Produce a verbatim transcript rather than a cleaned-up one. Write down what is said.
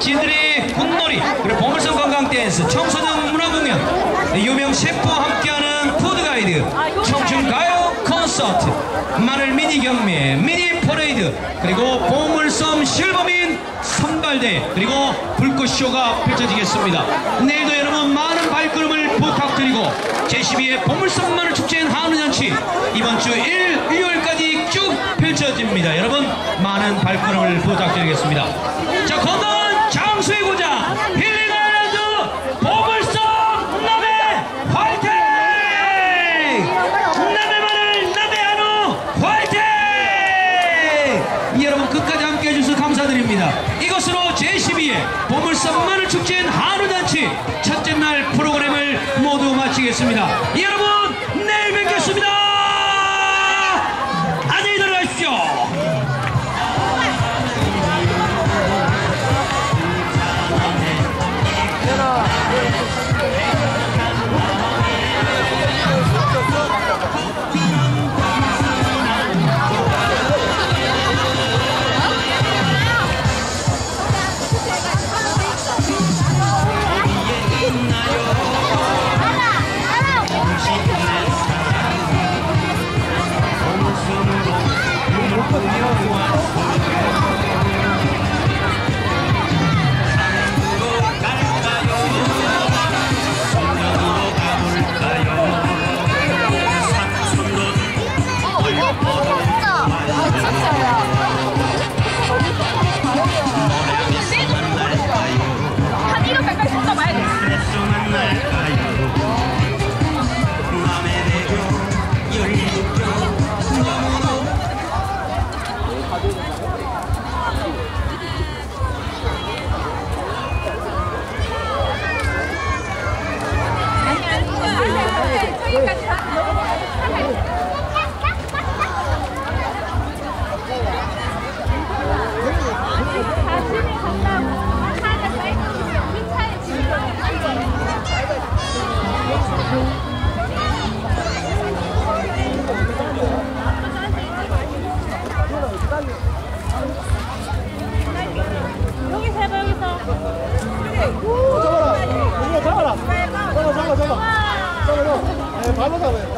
진들이 굿놀이, 그리고 보물섬 관광댄스, 청소년 문화공연, 유명 셰프와 함께하는 푸드가이드, 청춘 가요 콘서트, 마늘 미니 경매, 미니 퍼레이드, 그리고 보물섬 실버민 선발대, 그리고 불꽃쇼가 펼쳐지겠습니다. 내일도 여러분 많은 발걸음을 부탁드리고 제십이 회 보물섬 마늘 축제인 한우잔치 이번 주 일, 일요일까지 쭉 펼쳐집니다. 여러분 많은 발걸음을 부탁드리겠습니다. 자, 건강한 장수의 고장 힐링 아일랜드 보물섬 남해 화이팅! 남해 마늘 남해 한우 화이팅! 여러분 끝까지 함께 해주셔서 감사드립니다. 이것으로 제십이 회 보물섬 마늘 축제인 한우잔치 첫째 날 프로그램을 모두 마치겠습니다. 여러분 내일 뵙겠습니다. 안녕히 들어가십시오. 여기서 해봐, 여기서. 잡아라. 잡아라. 잡아, 잡아, 잡아. 잡아, 잡아. 발로 잡아요.